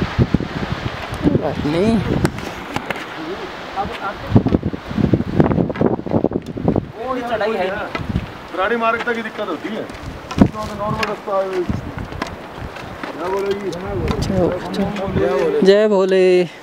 नहीं चढ़ाई है, रानी मार्ग तक की दिक्कत होती है, नॉर्मल रास्ता है। जय भोले।